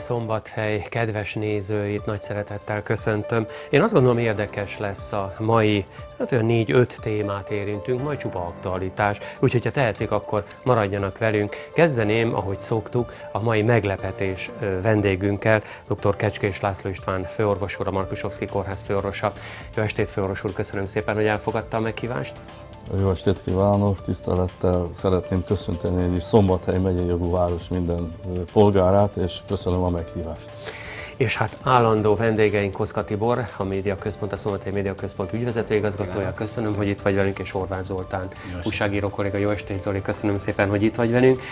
Szombathely kedves nézőit nagy szeretettel köszöntöm. Én azt gondolom, érdekes lesz a mai, olyan 4-5 témát érintünk, majd csupa aktualitás. Úgyhogy ha tehetik, akkor maradjanak velünk. Kezdeném, ahogy szoktuk, a mai meglepetés vendégünkkel, dr. Kecskés László István főorvos úr, a Markusovszky Kórház főorvosa. Jó estét, főorvos úr, köszönöm szépen, hogy elfogadta a meghívást. Jó estét kívánok, tisztelettel szeretném köszönteni én is Szombathely megyei jogú város minden polgárát, és köszönöm a meghívást. És hát állandó vendégeink Koszka Tibor, a Médiaközpont, a Szombathely Médiaközpont ügyvezetőigazgatója, köszönöm, hogy itt vagy velünk, és Horváth Zoltán, újságíró kolléga. Jó estét, Zoli, köszönöm szépen, hogy itt vagy velünk.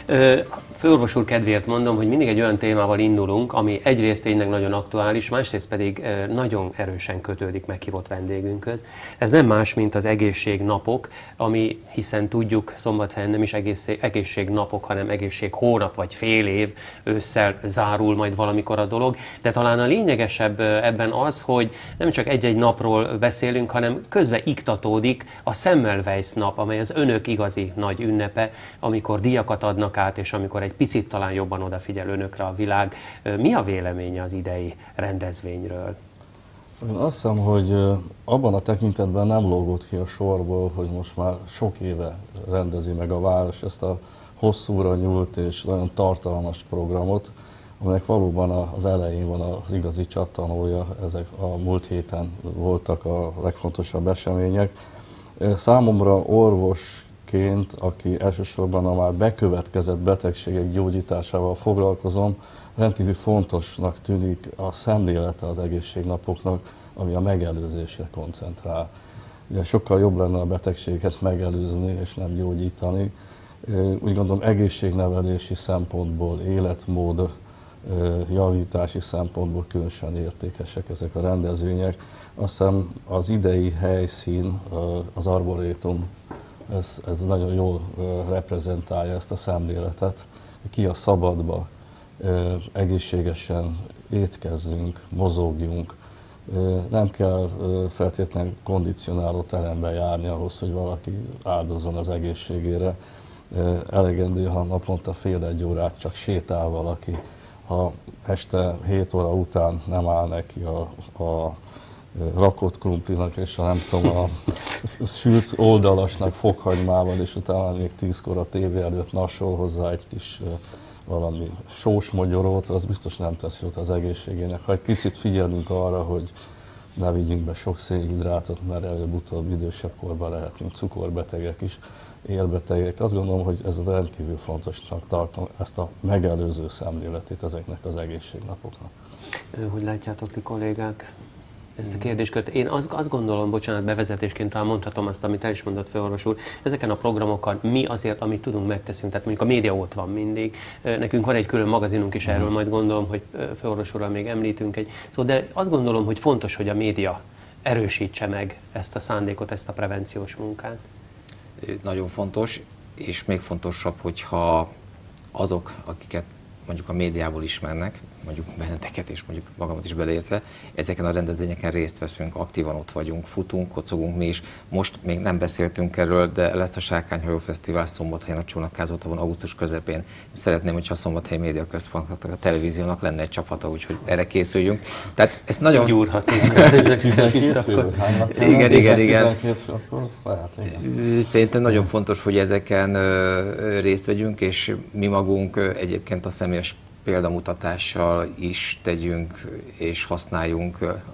Főorvos úr kedvéért mondom, hogy mindig egy olyan témával indulunk, ami egyrészt tényleg nagyon aktuális, másrészt pedig nagyon erősen kötődik meghívott vendégünkhöz. Ez nem más, mint az egészségnapok, ami, hiszen tudjuk, Szombathelyen nem is egészségnapok, hanem egészséghónap vagy fél év, ősszel zárul majd valamikor a dolog. De talán a lényegesebb ebben az, hogy nem csak egy-egy napról beszélünk, hanem közben iktatódik a Semmelweis nap, amely az önök igazi nagy ünnepe, amikor díjakat adnak át, és amikor egy picit talán jobban odafigyel önökre a világ. Mi a véleménye az idei rendezvényről? Én azt hiszem, hogy abban a tekintetben nem lógott ki a sorból, hogy most már sok éve rendezi meg a város ezt a hosszúra nyúlt és nagyon tartalmas programot, amelyek valóban az elején van az igazi csattanója, ezek a múlt héten voltak a legfontosabb események. Számomra orvosként, aki elsősorban a már bekövetkezett betegségek gyógyításával foglalkozom, rendkívül fontosnak tűnik a szemlélete az egészségnapoknak, ami a megelőzésre koncentrál. Ugye sokkal jobb lenne a betegségeket megelőzni és nem gyógyítani. Úgy gondolom, egészségnevelési szempontból, életmód javítási szempontból különösen értékesek ezek a rendezvények. Azt hiszem az idei helyszín, az Arborétum, ez nagyon jól reprezentálja ezt a szemléletet. Ki a szabadba, egészségesen étkezzünk, mozogjunk. Nem kell feltétlenül kondicionáló terembe járni ahhoz, hogy valaki áldozzon az egészségére. Elegendő, ha naponta fél-egy órát csak sétál valaki, ha este 7 óra után nem áll neki a rakott krumplinak és a nem tudom, a sült oldalasnak fokhagymával, és utána még 10-kor a tévé előtt nasol hozzá egy kis valami sós mogyorót, az biztos nem tesz jót az egészségének. Ha egy picit figyelünk arra, hogy ne vigyünk be sok szénhidrátot, mert előbb-utóbb idősebb korban lehetünk cukorbetegek is, érbetegek. Azt gondolom, hogy ez rendkívül fontosnak tartom, ezt a megelőző szemléletét ezeknek az egészségnapoknak. Hogy látjátok ti kollégák ezt a kérdéskört? Én azt gondolom, bocsánat, bevezetésként talán mondhatom azt, amit el is mondott főorvos úr, ezeken a programokon mi azért, amit tudunk, megteszünk, tehát mondjuk a média ott van mindig. Nekünk van egy külön magazinunk is erről, majd gondolom, hogy főorvos úrral még említünk egy szó, de azt gondolom, hogy fontos, hogy a média erősítse meg ezt a szándékot, ezt a prevenciós munkát. Nagyon fontos, és még fontosabb, hogyha azok, akiket mondjuk a médiából ismernek, mondjuk benneteket és mondjuk magamat is beleértve, ezeken a rendezvényeken részt veszünk, aktívan ott vagyunk, futunk, kocogunk mi is. Most még nem beszéltünk erről, de lesz a Sárkányhajó Fesztivál Szombathelyen a Csónakkázótavon augusztus közepén. Szeretném, hogyha a Szombathely Médiaközpontnak, a televíziónak lenne egy csapata, úgyhogy erre készüljünk. Tehát ezt nagyon... Gyúrhatunk ezek szerint akkor. Igen. Szerintem nagyon fontos, hogy ezeken részt vegyünk, és mi magunk egyébként a személyes példamutatással is tegyünk és használjunk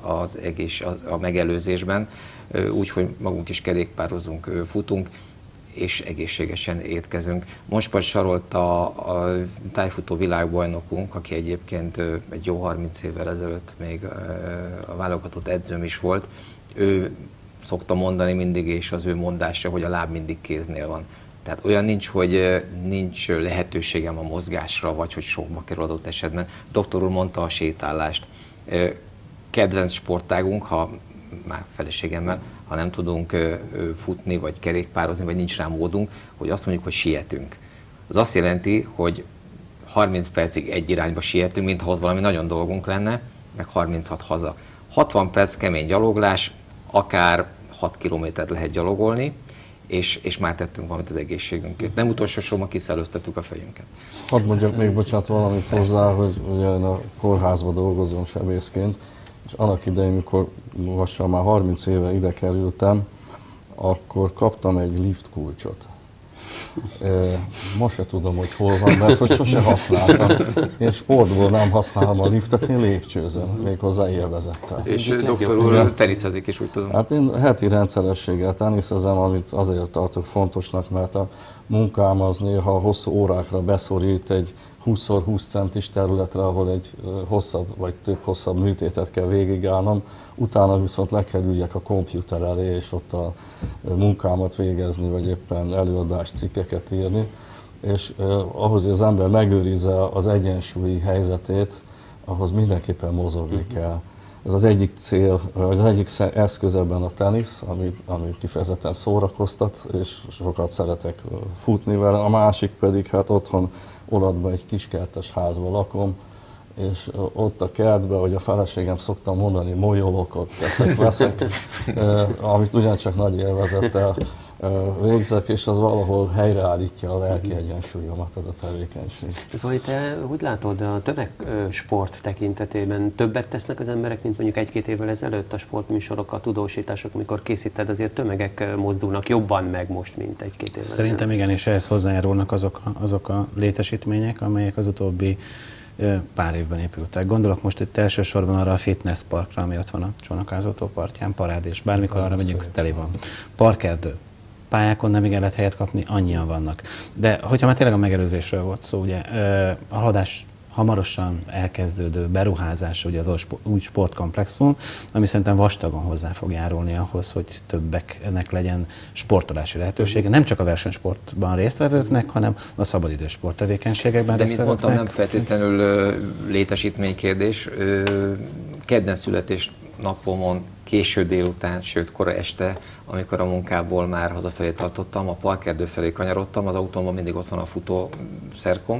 a megelőzésben, úgyhogy magunk is kerékpározunk, futunk és egészségesen étkezünk. Most majd sarolt a tájfutó világbajnokunk, aki egyébként egy jó 30 évvel ezelőtt még a válogatott edzőm is volt. Ő szokta mondani mindig, és az ő mondása, hogy a láb mindig kéznél van. Tehát olyan nincs, hogy nincs lehetőségem a mozgásra, vagy hogy sokba kerül adott esetben. Doktor úr mondta a sétálást. Kedvenc sportágunk, ha már feleségemmel, ha nem tudunk futni, vagy kerékpározni, vagy nincs rá módunk, hogy azt mondjuk, hogy sietünk. Az azt jelenti, hogy 30 percig egy irányba sietünk, mintha ott valami nagyon dolgunk lenne, meg 36 haza. 60 perc kemény gyaloglás, akár 6 kilométert lehet gyalogolni, és már tettünk valamit az egészségünkért. Nem utolsó sorban kiszellőztettük a fejünket. Hadd mondjak még, bocsánat, valamit hozzá, hogy ugye én a kórházban dolgozom sebészként, és annak idején, mikor lassan már 30 éve ide kerültem, akkor kaptam egy lift kulcsot. Most se tudom, hogy hol van, mert hogy sose használtam. Én sportból nem használom a liftet, én lépcsőzöm, méghozzá élvezettel. És doktor úr teniszezik is, úgy tudom. Hát én heti rendszerességgel teniszezem, amit azért tartok fontosnak, mert a munkám az néha hosszú órákra beszorít egy 20x20 centis területre, ahol egy hosszabb vagy több hosszabb műtétet kell végigállnom, utána viszont le kell üljek a komputer elé, és ott a munkámat végezni, vagy éppen előadás cikkeket írni. És ahhoz, hogy az ember megőrizze az egyensúlyi helyzetét, ahhoz mindenképpen mozogni kell. Ez az egyik cél, vagy az egyik eszköz ebben a tenisz, amit kifejezetten szórakoztat, és sokat szeretek futni vele. A másik pedig, hát otthon Olatban egy kiskertes házban lakom, és ott a kertben, vagy a feleségem szoktam mondani, molyolokat veszek, amit ugyancsak nagy élvezettel végzek, és az valahol helyreállítja a lelki egyensúlyomat, ez a tevékenység. Zoli, te úgy látod, a tömegsport tekintetében többet tesznek az emberek, mint mondjuk 1-2 évvel ezelőtt a sportműsorok, a tudósítások, amikor készíted, azért tömegek mozdulnak jobban meg most, mint 1-2 évvel ezelőtt? Szerintem igen, és ehhez hozzájárulnak azok a létesítmények, amelyek az utóbbi pár évben épültek. Gondolok most itt elsősorban arra a fitness parkra, ami ott van a Csónakázótó partján, parád, és bármikor arra megyünk, teli van. Parkerdő. Pályákon nem igen lehet helyet kapni, annyian vannak. De hogyha már tényleg a megelőzésről volt szó, ugye a haladás hamarosan elkezdődő beruházás ugye az új sportkomplexum, ami szerintem vastagon hozzá fog járulni ahhoz, hogy többeknek legyen sportolási lehetősége. Nem csak a versenysportban résztvevőknek, hanem a szabadidős sporttevékenységekben résztvevőknek. De mint mondtam, nem feltétlenül létesítménykérdés. Kedden születésnapomon, késő délután, sőt kora este, amikor a munkából már hazafelé tartottam, a parkerdő felé kanyarodtam, az autómban mindig ott van a futószerkom,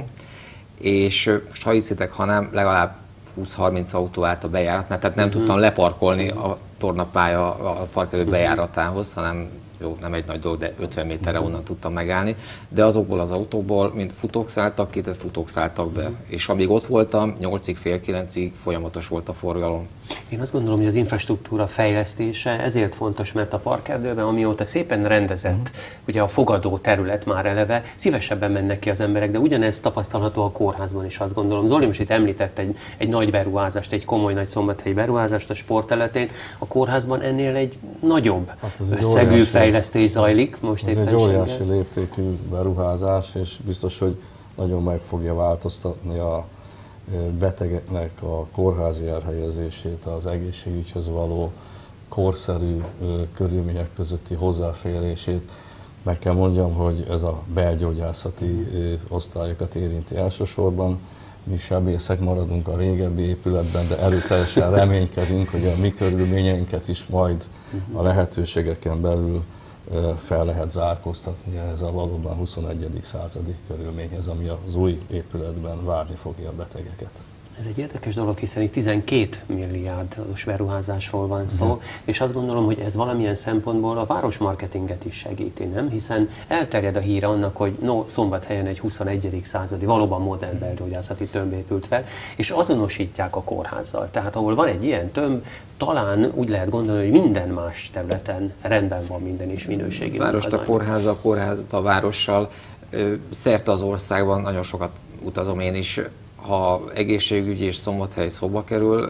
és ha hiszitek, ha nem, legalább 20-30 autó állt a bejáratnál, tehát nem tudtam leparkolni a tornapálya a parkerdő bejáratához, hanem jó, nem egy nagy dolog, de 50 méterre onnan tudtam megállni, de azokból az autókból, mint futók szálltak ki, tehát futók szálltak be. És amíg ott voltam, 8-ig, fél 9-ig folyamatos volt a forgalom. Én azt gondolom, hogy az infrastruktúra fejlesztése ezért fontos, mert a parkerdőben, amióta szépen rendezett, ugye a fogadó terület már eleve, szívesebben mennek ki az emberek, de ugyanez tapasztalható a kórházban is, azt gondolom. Zoli most itt említett egy nagy beruházást, egy komoly nagy szombathelyi beruházást a sportterületén. A kórházban ennél egy nagyobb összegű fejlesztés zajlik most éppen. Ez egy óriási léptékű beruházás, és biztos, hogy nagyon meg fogja változtatni a betegeknek a kórházi elhelyezését, az egészségügyhöz való korszerű körülmények közötti hozzáférését. Meg kell mondjam, hogy ez a belgyógyászati osztályokat érinti elsősorban. Mi sebészek maradunk a régebbi épületben, de erőteljesen reménykedünk, hogy a mi körülményeinket is majd a lehetőségeken belül fel lehet zárkóztatni ez a valóban 21. századi körülményhez, ami az új épületben várni fogja a betegeket. Ez egy érdekes dolog, hiszen itt 12 milliárdos beruházásról van szó, és azt gondolom, hogy ez valamilyen szempontból a városmarketinget is segíti, nem? Hiszen elterjed a híre annak, hogy Szombathelyen egy 21. századi, valóban modern belgyógyászati tömb épült fel, és azonosítják a kórházzal. Tehát ahol van egy ilyen tömb, talán úgy lehet gondolni, hogy minden más területen rendben van minden és minőségi. Várost a kórházzal, a kórházat a várossal, szerte az országban, nagyon sokat utazom én is. Ha egészségügy és Szombathely szóba kerül,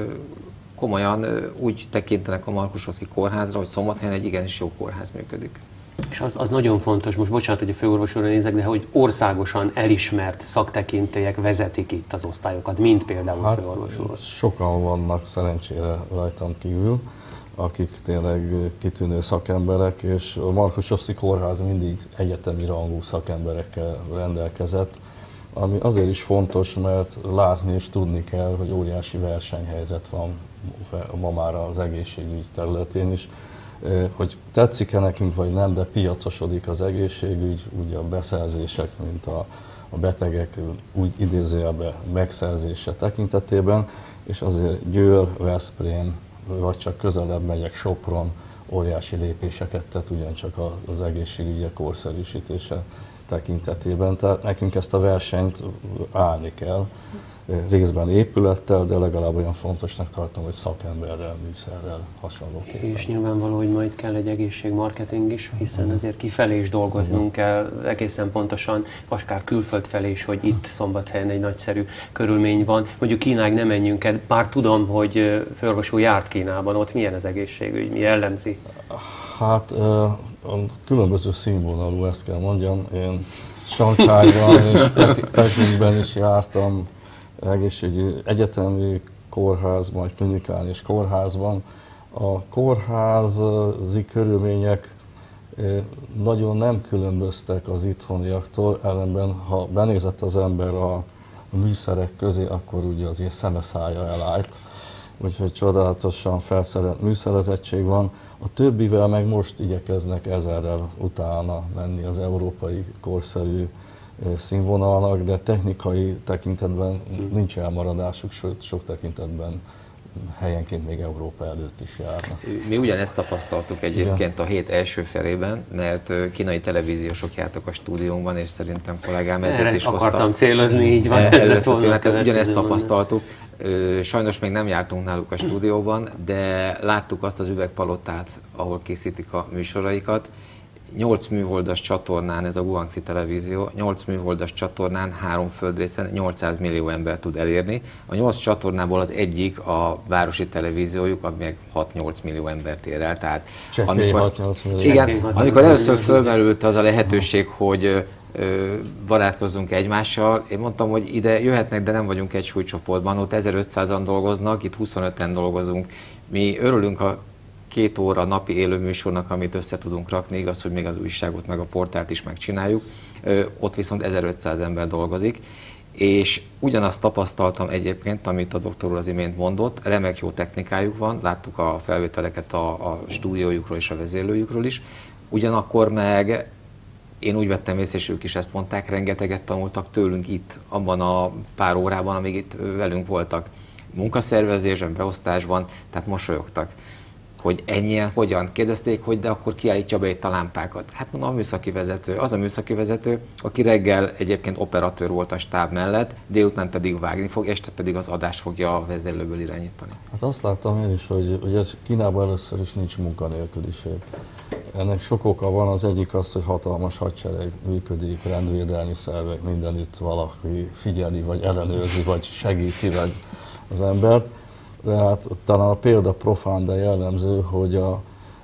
komolyan úgy tekintenek a Markusoszky kórházra, hogy Szombathelyen egy igenis jó kórház működik. És az nagyon fontos, most bocsánat, hogy a főorvos úrra nézek, de hogy országosan elismert szaktekintélyek vezetik itt az osztályokat, mint például főorvos úr. Sokan vannak szerencsére rajtam kívül, akik tényleg kitűnő szakemberek, és a Markusoszky kórház mindig egyetemi rangú szakemberekkel rendelkezett, ami azért is fontos, mert látni és tudni kell, hogy óriási versenyhelyzet van ma már az egészségügy területén is. Hogy tetszik-e nekünk vagy nem, de piacosodik az egészségügy, ugye a beszerzések, mint a betegek úgy idézőjelben megszerzése tekintetében, és azért Győr, Veszprém, vagy csak közelebb megyek Sopron, óriási lépéseket tett ugyancsak az egészségügyi korszerűsítése tekintetében. Tehát nekünk ezt a versenyt állni kell, részben épülettel, de legalább olyan fontosnak tartom, hogy szakemberrel, műszerrel hasonlóképpen. És nyilvánvaló, hogy majd kell egy egészségmarketing is, hiszen ezért kifelé is dolgoznunk kell, egészen pontosan, akár külföld felé is, hogy itt Szombathelyen egy nagyszerű körülmény van. Mondjuk Kínáig nem menjünk el, bár tudom, hogy főorvos úr járt Kínában, ott milyen az egészségügy, mi jellemzi? Hát különböző színvonalú, ezt kell mondjam. Én Shanghaiban és Pekingben is jártam, egészségügyi egyetemi kórházban, vagy klinikán és kórházban. A kórházi körülmények nagyon nem különböztek az itthoniaktól, ellenben ha benézett az ember a műszerek közé, akkor ugye azért szeme szája elállt. Úgyhogy csodálatosan felszerelt műszerezettség van. A többivel meg most igyekeznek ezerrel utána menni az európai korszerű színvonalnak, de technikai tekintetben nincs elmaradásuk, sőt sok tekintetben helyenként még Európa előtt is járnak. Mi ugyanezt tapasztaltuk egyébként a hét első felében, mert kínai televíziósok jártak a stúdiónkban, és szerintem kollégám ezért is hoztam. Akartam célozni, így van. Ugyanezt tapasztaltuk. Sajnos még nem jártunk náluk a stúdióban, de láttuk azt az üvegpalotát, ahol készítik a műsoraikat. 8 műholdas csatornán, ez a Guangxi televízió, 8 műholdas csatornán, 3 földrészen 800 millió ember tud elérni. A 8 csatornából az egyik a városi televíziójuk, ami meg 6-8 millió embert ér el. Tehát amikor először fölmerült az a lehetőség, hogy barátkozzunk egymással, én mondtam, hogy ide jöhetnek, de nem vagyunk egy súlycsoportban, ott 1500-an dolgoznak, itt 25-en dolgozunk. Mi örülünk a 2 óra napi élő műsornak, amit össze tudunk rakni, igaz, hogy még az újságot meg a portált is megcsináljuk, ott viszont 1500 ember dolgozik, és ugyanazt tapasztaltam egyébként, amit a doktor úr az imént mondott, remek jó technikájuk van, láttuk a felvételeket a stúdiójukról és a vezérlőjükről is, ugyanakkor meg én úgy vettem észre, és ők is ezt mondták, rengeteget tanultak tőlünk itt, abban a pár órában, amíg itt velünk voltak munkaszervezésben, beosztásban, tehát mosolyogtak. Hogy ennyien, hogyan? Kérdezték, hogy de akkor kiállítja be itt a lámpákat. Hát mondom, a műszaki vezető. Az a műszaki vezető, aki reggel egyébként operatőr volt a stáb mellett, délután pedig vágni fog, este pedig az adást fogja a vezérlőből irányítani. Hát azt láttam én is, hogy ez Kínában először is nincs munkanélküliség. Ennek sok oka van, az egyik az, hogy hatalmas hadsereg működik, rendvédelmi szervek, mindenütt valaki figyeli, vagy ellenőrzi, vagy segíti vagy az embert. De hát talán a példa profán, de jellemző, hogy a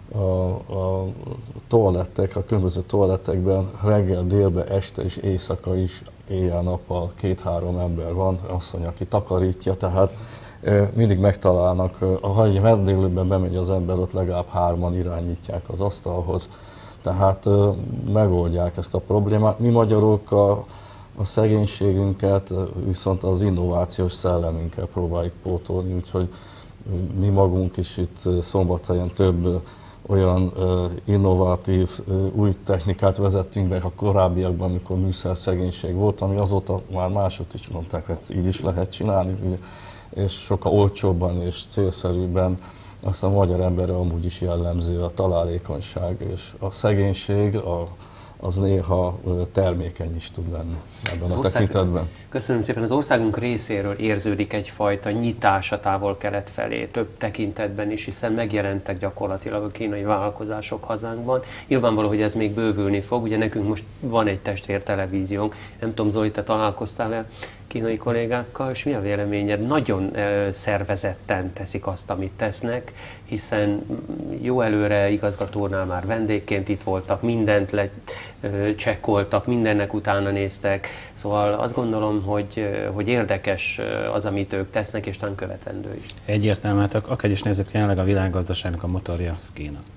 toalettek, a különböző toalettekben reggel, délbe, este és éjszaka is éjjel-nappal 2-3 ember van, asszony, aki takarítja, tehát mindig megtalálnak, ha egy vendéglőben bemegy az ember, ott legalább 3-an irányítják az asztalhoz, tehát megoldják ezt a problémát. Mi magyarok a szegénységünket viszont az innovációs szellemünkkel próbáljuk pótolni, úgyhogy mi magunk is itt Szombathelyen több olyan innovatív új technikát vezettünk be a korábbiakban, amikor műszerszegénység volt, ami azóta már mások is mondták, hogy így is lehet csinálni, és sokkal olcsóbban és célszerűbben. Aztán a magyar emberre amúgy is jellemző a találékonyság, és a szegénység, az néha termékeny is tud lenni ebben a tekintetben. Köszönöm szépen. Az országunk részéről érződik egyfajta nyitás a távol-kelet felé, több tekintetben is, hiszen megjelentek gyakorlatilag a kínai vállalkozások hazánkban. Nyilvánvaló, hogy ez még bővülni fog. Ugye nekünk most van egy testvértelevíziónk. Nem tudom, Zoli, te találkoztál-e kínai kollégákkal, és mi a véleményed? Nagyon szervezetten teszik azt, amit tesznek, hiszen jó előre igazgatónál már vendégként itt voltak, mindent lecsekkoltak, mindennek utána néztek, szóval azt gondolom, hogy érdekes az, amit ők tesznek, és talán követendő is. Egyértelműen, akár is nézzük, jelenleg a világgazdaságnak a motorja az Kína.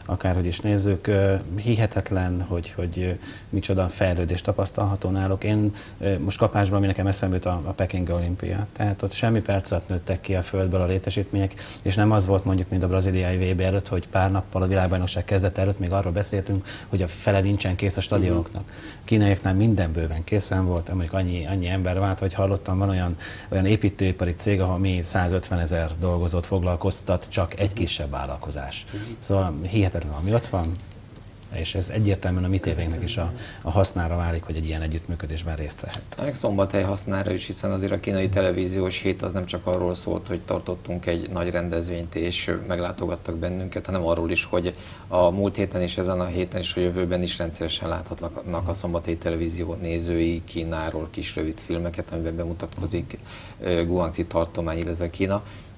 akárhogy is nézzük, hihetetlen, hogy micsoda fejlődés tapasztalható náluk. Én most kapásban, ami nekem eszembe jut a Peking olimpia. Tehát ott semmi perc alatt nőttek ki a földből a létesítmények, és nem az volt mondjuk, mint a brazíliai VB előtt, hogy pár nappal a világbajnokság kezdete előtt még arról beszéltünk, hogy a fele nincsen kész a stadionoknak. Kínaiaknál minden bőven készen volt, amelyik annyi ember vált, hogy hallottam, van olyan építőipari cég, ahol mi 150 000 dolgozót foglalkoztat, csak egy kisebb vállalkozás. Szóval hihetetlen, ami ott van, és ez egyértelműen a mi tévénknek is a hasznára válik, hogy egy ilyen együttműködésben részt vehet. Meg Szombathely hasznára is, hiszen azért a kínai televíziós hét az nem csak arról szólt, hogy tartottunk egy nagy rendezvényt és meglátogattak bennünket, hanem arról is, hogy a múlt héten és ezen a héten és a jövőben is rendszeresen láthatnak a Szombathely televízió nézői Kínáról kis rövid filmeket, amiben bemutatkozik Guangxi tartomány, illetve Kína,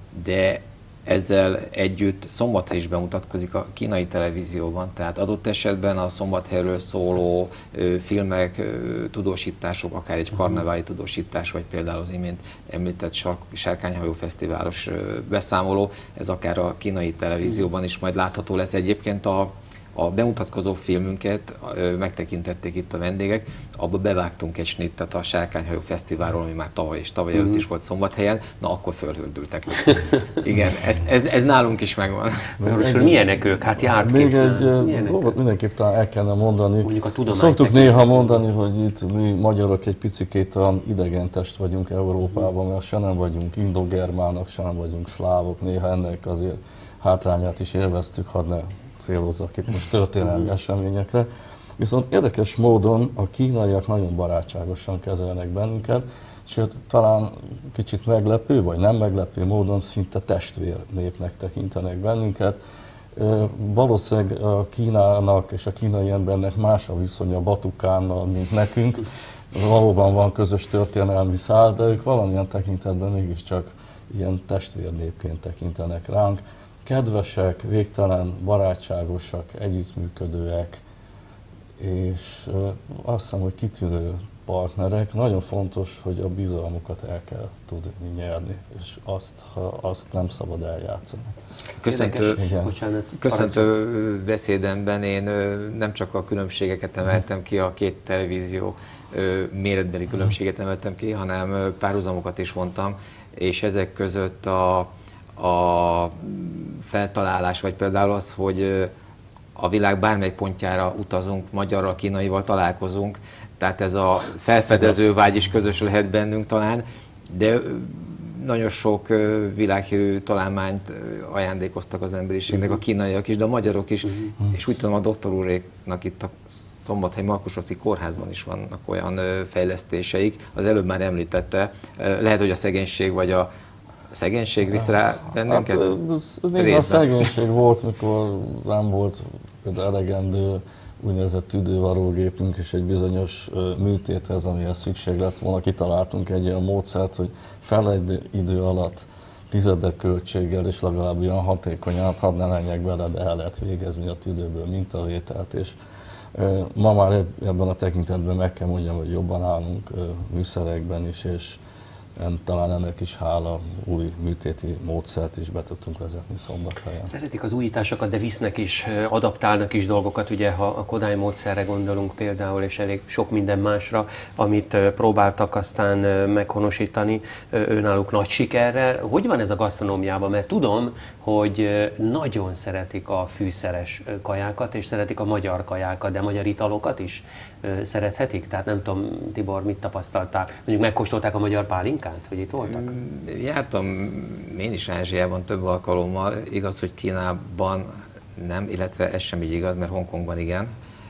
de ezzel együtt Szombathely is bemutatkozik a kínai televízióban, tehát adott esetben a Szombathelyről szóló filmek, tudósítások, akár egy karneváli tudósítás, vagy például az imént említett Sárkányhajó Fesztiválos beszámoló, ez akár a kínai televízióban is majd látható lesz. Egyébként a bemutatkozó filmünket megtekintették itt a vendégek, abba bevágtunk egy snittet a Sárkányhajó Fesztiválról, ami már tavaly és tavaly előtt is volt Szombathelyen, na akkor fölhördültek. Igen, ez nálunk is megvan. Milyenek ők? Hát járt még egy dolgot mindenképp talán el kellene mondani. Szoktuk néha mondani, hogy itt mi magyarok egy picikét talán idegen test vagyunk Európában, mert se nem vagyunk indogermánok, se nem vagyunk szlávok, néha ennek azért hátrányát is élveztük, hadd ne célozzak itt most történelmi eseményekre. Viszont érdekes módon a kínaiak nagyon barátságosan kezelnek bennünket, sőt talán kicsit meglepő, vagy nem meglepő módon szinte testvérnépnek tekintenek bennünket. Valószínűleg a Kínának és a kínai embernek más a viszonya Batukánnal, mint nekünk. Valóban van közös történelmi szál, de ők valamilyen tekintetben mégiscsak ilyen testvérnépként tekintenek ránk. Kedvesek, végtelen barátságosak, együttműködőek, és azt hiszem, hogy kitűnő partnerek. Nagyon fontos, hogy a bizalmukat el kell tudni nyerni, és azt nem szabad eljátszani. Köszöntő beszédemben én nem csak a különbségeket emeltem ki, a két televízió méretbeli különbséget emeltem ki, hanem párhuzamokat is vontam, és ezek között a feltalálás, vagy például az, hogy a világ bármelyik pontjára utazunk, magyarral, kínaival találkozunk, tehát ez a felfedező vágy is közös lehet bennünk talán, de nagyon sok világhírű találmányt ajándékoztak az emberiségnek, a kínaiak is, de a magyarok is, és úgy tudom, a doktor úréknak itt a Szombathely Markus-Rossi kórházban is vannak olyan fejlesztéseik, az előbb már említette, lehet, hogy a szegénység vagy a szegénység visz rá bennünket? Hát, a szegénység volt, mikor nem volt elegendő úgynevezett tüdővarógépünk, és egy bizonyos műtéthez, amihez szükség lett volna, kitaláltunk egy olyan módszert, hogy fele idő alatt tizedek költséggel és legalább olyan hatékonyan, hadd ne menjek bele, de el lehet végezni a tüdőből mintavételt, és ma már ebben a tekintetben meg kell mondjam, hogy jobban állunk műszerekben is, és talán ennek is hála új műtéti módszert is be tudtunk vezetni Szombathelyen. Szeretik az újításokat, de visznek is, adaptálnak is dolgokat, ugye ha a Kodály módszerre gondolunk például, és elég sok minden másra, amit próbáltak aztán meghonosítani önálluk nagy sikerrel. Hogy van ez a gasztronómiában? Mert tudom, hogy nagyon szeretik a fűszeres kajákat, és szeretik a magyar kajákat, de magyar italokat is szerethetik? Tehát nem tudom, Tibor, mit tapasztaltál? Mondjuk megkóstolták a magyar pálinkát, hogy itt voltak? Jártam én is Ázsiában több alkalommal, igaz, hogy Kínában nem, illetve ez sem így igaz, mert Hongkongban igen.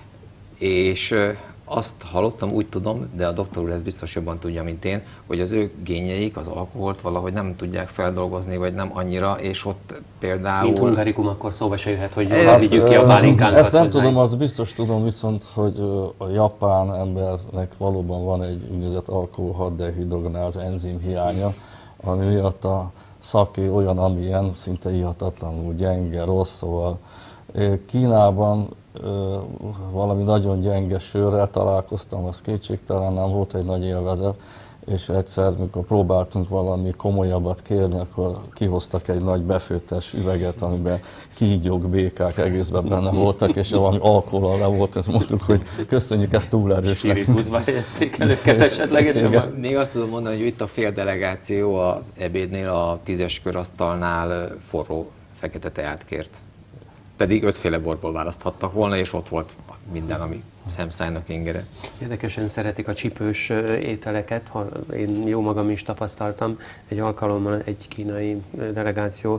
És azt hallottam, úgy tudom, de a doktor úr ezt biztos jobban tudja, mint én, hogy az ő génjeik az alkoholt valahogy nem tudják feldolgozni, vagy nem annyira, és ott például... Mint hungarikum, akkor szóba se jöhet, hogy vigyük ki a pálinkánkat. Ezt nem tudom, azt biztos tudom, viszont, hogy a japán embernek valóban van egy úgynevezett alkohol-6-dehidrogenáz enzim hiánya, ami miatt a szaké olyan, amilyen, szinte ihatatlanul gyenge, rossz, szóval Kínában valami nagyon gyenge sörrel találkoztam, az kétségtelen nem volt egy nagy élvezet, és egyszer, mikor próbáltunk valami komolyabbat kérni, akkor kihoztak egy nagy befőttes üveget, amiben kígyók, békák egészben benne voltak, és valami alkohollal le volt, és mondtuk, hogy köszönjük, ez túl erős nekünk. Spiritusba helyezték el őket esetlegesen. Még azt tudom mondani, hogy itt a fél delegáció az ebédnél, a 10-es körasztalnál forró fekete teát kért. Pedig 5 féle borból választhattak volna, és ott volt minden, ami szemszájnak ingere. Érdekesen szeretik a csípős ételeket, én jó magam is tapasztaltam. Egy alkalommal egy kínai delegáció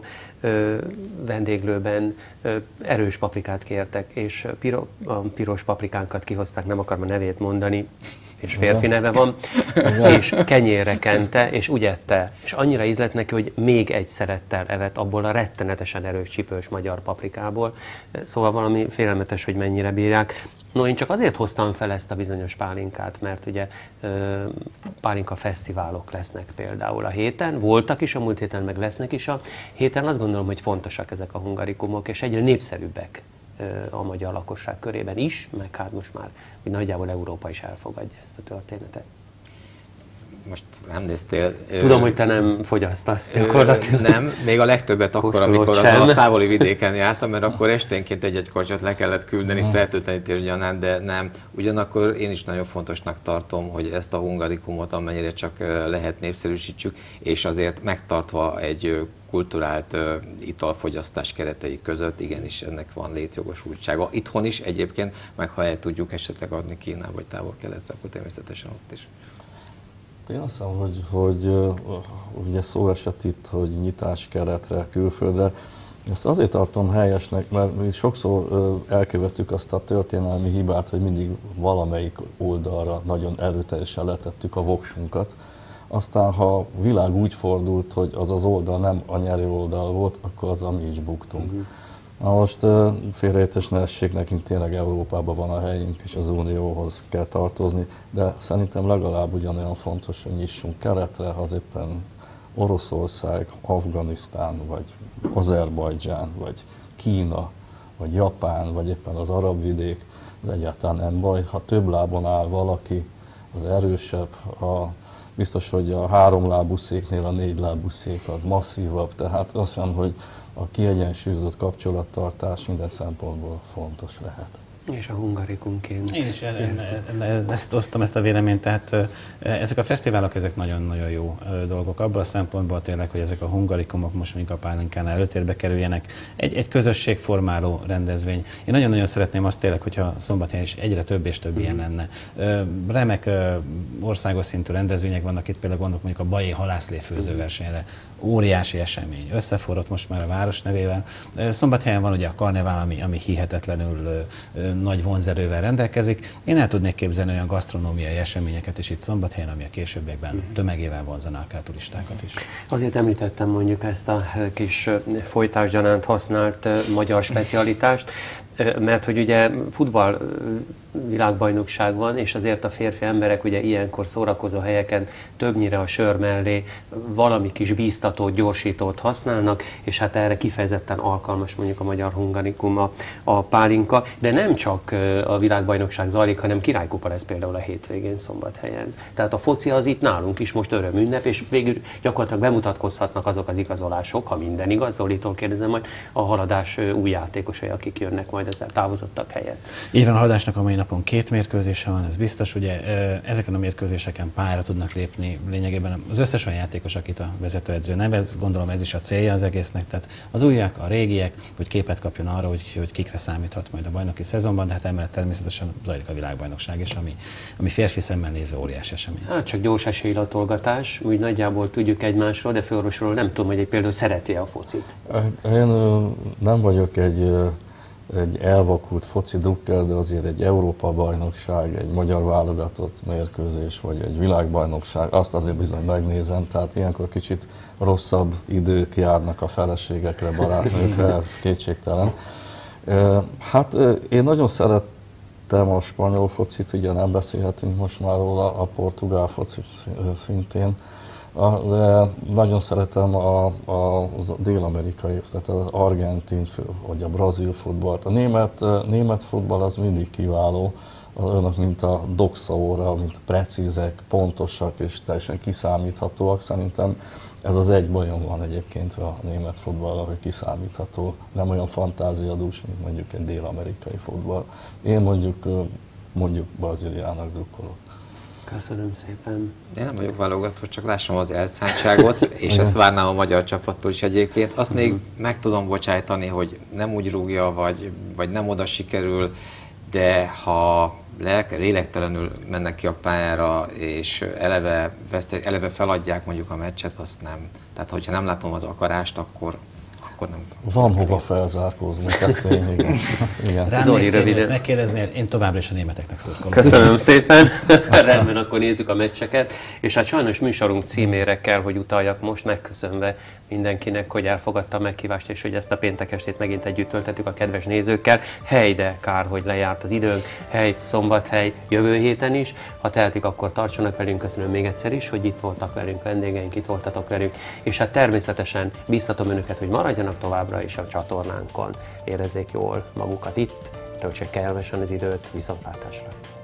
vendéglőben erős paprikát kértek, és a piros paprikánkat kihozták, nem akarom a nevét mondani, és férfi neve van, és kenyérre kente, és úgy ette. És annyira ízlett neki, hogy még egy szerettel evett abból a rettenetesen erős csípős magyar paprikából. Szóval valami félelmetes, hogy mennyire bírják. No, én csak azért hoztam fel ezt a bizonyos pálinkát, mert ugye pálinka fesztiválok lesznek például a héten, voltak is a múlt héten, meg lesznek is a héten. Azt gondolom, hogy fontosak ezek a hungarikumok, és egyre népszerűbbek a magyar lakosság körében is, meg hát most már úgy nagyjából Európa is elfogadja ezt a történetet. Most nem néztél... Tudom, hogy te nem fogyasztasz gyakorlatilag. Nem, még a legtöbbet akkor, amikor azon a távoli vidéken jártam, mert akkor esténként egy-egy kortyot le kellett küldeni fertőtlenítés gyanánt, de nem. Ugyanakkor én is nagyon fontosnak tartom, hogy ezt a hungarikumot amennyire csak lehet népszerűsítsük, és azért megtartva egy kulturált italfogyasztás keretei között, igenis ennek van létjogosultsága. Itthon is egyébként, meg ha el tudjuk esetleg adni Kínába vagy Távol-Keletre, akkor természetesen ott is. Én azt hiszem, hogy ugye szó esett itt, hogy nyitás keretre, külföldre. Ezt azért tartom helyesnek, mert mi sokszor elkövettük azt a történelmi hibát, hogy mindig valamelyik oldalra nagyon erőteljesen letettük a voksunkat. Aztán, ha a világ úgy fordult, hogy az az oldal nem a nyerő oldal volt, akkor azzal mi is buktunk. Na most félreértés ne essék, nekünk tényleg Európában van a helyünk, és az Unióhoz kell tartozni, de szerintem legalább ugyanolyan fontos, hogy nyissunk keletre, az éppen Oroszország, Afganisztán, vagy Azerbajdzsán, vagy Kína, vagy Japán, vagy éppen az arab vidék, az egyáltalán nem baj. Ha több lábon áll valaki, az erősebb, biztos, hogy a 3 lábú széknél a 4 lábú szék az masszívabb, tehát azt hiszem, hogy a kiegyensúlyozott kapcsolattartás minden szempontból fontos lehet. És a hungarikumként. Én is ezt osztom, ezt a véleményt, tehát ezek a fesztiválok, ezek nagyon-nagyon jó dolgok. Abban a szempontból tényleg, hogy ezek a hungarikumok most mondjuk a pálinkánál előtérbe kerüljenek. Egy közösségformáló rendezvény. Én nagyon-nagyon szeretném azt tényleg, hogyha Szombathelyen is egyre több és több ilyen lenne. Remek országos szintű rendezvények vannak, itt például gondolok mondjuk a Bajai halászléfőző versenyre. Óriási esemény. Összeforrott most már a város nevével. Szombathelyen van ugye a karnevál, ami hihetetlenül nagy vonzerővel rendelkezik. Én el tudnék képzelni olyan gasztronómiai eseményeket is itt Szombathelyen, ami a későbbiekben tömegével vonzanák el turistákat is. Azért említettem mondjuk ezt a kis folytásgyanánt használt magyar specialitást, mert hogy ugye futball világbajnokság van, és azért a férfi emberek ugye ilyenkor szórakozó helyeken többnyire a sör mellé valami kis bíztatót, gyorsítót használnak, és hát erre kifejezetten alkalmas mondjuk a magyar hungarikum, a pálinka, de nem csak a világbajnokság zajlik, hanem királykupa lesz például a hétvégén Szombathelyen. Tehát a foci az itt nálunk is most örömünnep, és végül gyakorlatilag bemutatkozhatnak azok az igazolások, ha minden igaz, Zolitól kérdezem majd, a Haladás új játékosai, akik jönnek majd ezzel távozottak helyett. Így van, a Haladásnak a mai napon 2 mérkőzése van, ez biztos, ugye ezeken a mérkőzéseken pályára tudnak lépni lényegében az összes olyan játékos, akit a vezetőedző nevez, gondolom ez is a célja az egésznek, tehát az újak, a régiek, hogy képet kapjon arra, hogy kikre számíthat majd a bajnoki szezonban, de hát emellett természetesen zajlik a világbajnokság is, ami férfi szemmel nézve óriási esemény. Hát csak gyors esélylatolgatás, úgy nagyjából tudjuk egymásról, de főorvosról nem tudom, hogy például szereti a focit. Én nem vagyok egy elvakult foci drukker, de azért egy Európa-bajnokság, egy magyar válogatott mérkőzés, vagy egy világbajnokság, azt azért bizony megnézem, tehát ilyenkor kicsit rosszabb idők járnak a feleségekre, barátnőkre, ez kétségtelen. Hát én nagyon szerettem a spanyol focit, ugye nem beszélhetünk most már róla, a portugál focit szintén. De nagyon szeretem a dél-amerikai, tehát az argentin, vagy a brazil futballt. A német futball az mindig kiváló, olyanok, mint a doxaóra, mint precízek, pontosak és teljesen kiszámíthatóak. Szerintem ez az egy bajom van egyébként a német futballal, hogy kiszámítható, nem olyan fantáziadús, mint mondjuk egy dél-amerikai futball. Én mondjuk Brazíliának drukkolok. Köszönöm szépen. Én nem vagyok válogatva, csak lássam az elszántságot, és ezt várnám a magyar csapattól is egyébként. Azt még meg tudom bocsájtani, hogy nem úgy rúgja, vagy nem oda sikerül, de ha lélektelenül mennek ki a pályára, és eleve feladják mondjuk a meccset, azt nem. Tehát, hogyha nem látom az akarást, akkor nem. Van hova felzárkózni, ez tény, igen. Rám Zoli, néztél, röviden. megkérdeznél, én továbbra is a németeknek szurkolom. Köszönöm szépen. Rendben, akkor nézzük a meccseket. És hát sajnos műsorunk címére kell, hogy utaljak most, megköszönve mindenkinek, hogy elfogadta a meghívást, és hogy ezt a péntek estét megint együtt töltettük a kedves nézőkkel. Hely, de kár, hogy lejárt az időnk. Hely, szombathely, jövő héten is. Ha tehetik, akkor tartsanak velünk. Köszönöm még egyszer is, hogy itt voltak velünk, vendégeink, itt voltatok velünk. És hát természetesen biztatom önöket, hogy maradjanak továbbra is a csatornánkon. Érezzék jól magukat itt, töltsék kellemesen az időt, viszontlátásra.